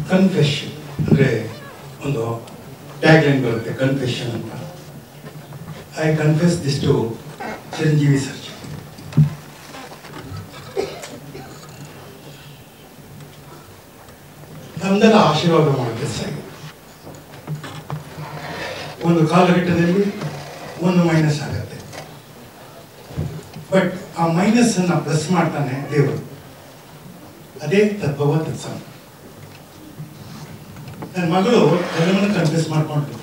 Confession ಅಂದರೆ ಒಂದು tagline ಬರುತ್ತೆ, ಕನ್ಫೆಷನ್ ಅಂತ. I confess this to Chiranjeevi Sarja. ನಮ್ದೆಲ್ಲ ಆಶೀರ್ವಾದ ಮಾಡೋ ಕೆಲಸ ಇದೆ. ಒಂದು ಕಾಲಘಟ್ಟದಲ್ಲಿ ಒಂದು ಮೈನಸ್ ಆಗತ್ತೆ, ಬಟ್ ಆ ಮೈನಸ್ ಅನ್ನ ಪ್ಲಸ್ ಮಾಡ್ತಾನೆ ದೇವರು. ಅದೇ ತದ್ಭವ ತತ್ಸಮ. ನನ್ನ ಮಗಳು ಎಲ್ಲವನ್ನೂ ಕನ್ಫ್ಯೂಸ್ ಮಾಡ್ಕೊಂಡು